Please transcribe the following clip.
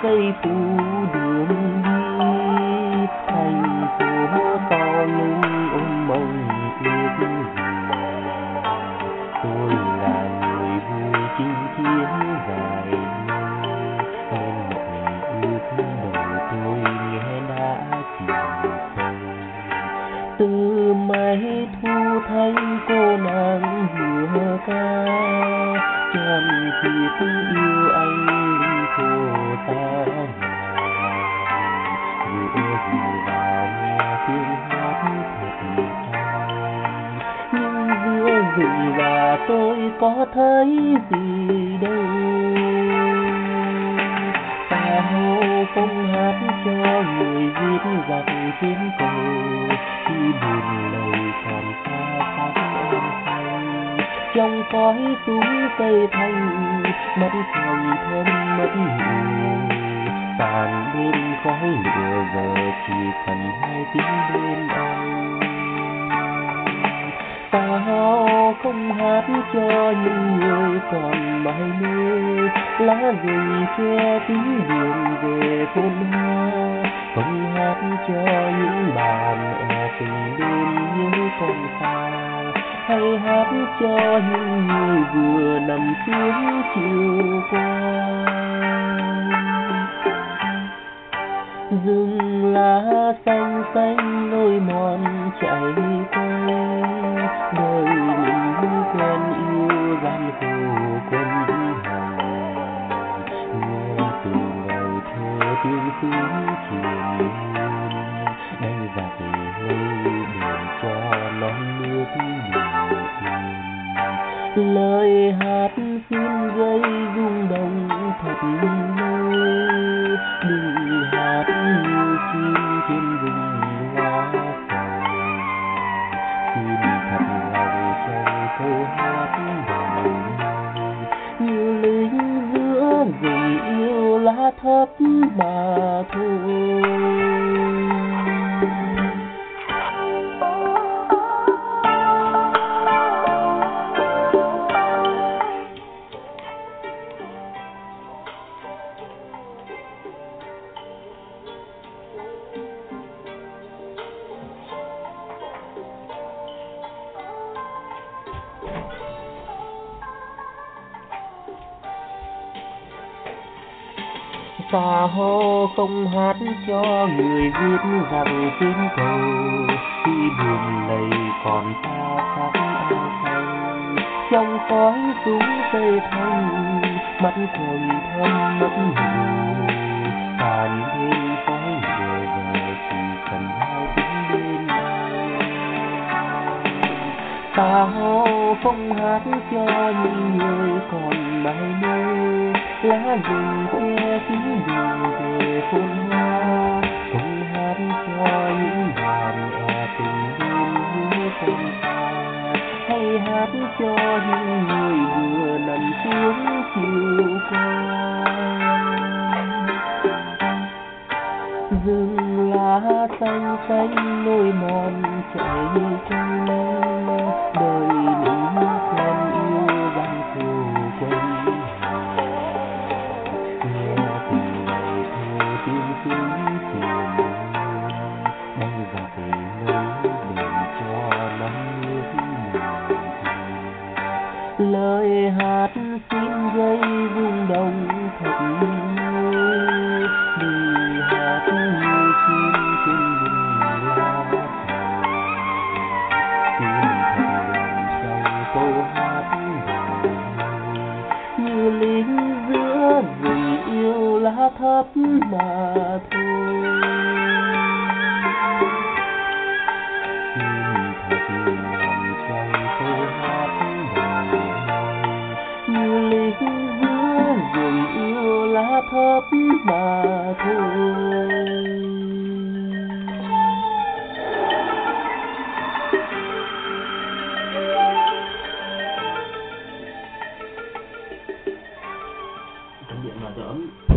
cây phủ đường đi, thành phố to lưng ôm mộng ước gì. Tôi là người vui chinh chiến dài nơi, nên mọi ước đầu tôi nghe đã chìm sâu. Từ mai thu thanh cô nàng vừa ca, tròn kiếp yêu anh linh khổ ta vừa gì vào nghe tiếng hát thật hay. Nhưng giữa rừng già tôi có thấy gì đâu, ta hô không hát cho người viết giặc trên cầu, khi buồn lời còn xa sắc em xanh. Trong khói súng cây thanh, mất thành thân mất người, tàn bên khói lửa giờ chỉ cần hai tiếng bên anh. Sao không hát cho những người còn mãi mê, lá rừng che kín đường về thôn hoa, không hát cho những bà mẹ từng đêm nhớ con xa, hay hát cho những người vừa nằm xuống chiều qua. Rừng lá xanh xanh lối mòn chạy quay, đời mình quen yêu gian khổ quân hành. Nghe từ ngày thơ tiếng súng truyền đánh giặc lâu đường cho non nước bình yên. Lời hát xin gây rung động thật lâu, đừng hát như chim trên rừng hoa sầu. Xin thật lòng trong câu hát đầu, như lính giữa rừng yêu lá thấp mà thôi. Xa hô không hát cho người viết rằng trên cầu, khi buồn lầy còn xa sắc áo xanh. Trong khói súng cây thanh, mắt quầng thâm mất người, tàn bên khói lửa giờ chỉ cần hai tiếng bên anh. Xa hô không hát cho những người còn mãi mê, lá rừng che kín đường về thôn hoa, không hát cho những bà mẹ từng đêm nhớ con xa, hay hát cho những người vừa nằm xuống chiều qua. Rừng lá xanh xanh lối mòn chạy quanh, đời lính quen yêu gian khổ quân hành. Nghe từng ngày thơ tiếng súng truyền đánh giặc lâu đường cho non nước mình. Lời hát xin gây rung động thật lâu, đừng hát như chim trên rừng lá sầu. Xin thật lòng trong câu hát đầu, như lính giữa rừng yêu lá thấp mà thôi. Xin thật lòng trong câu hát đầu, như lính giữa rừng yêu lá thấp mà thôi. Điện mà đỡ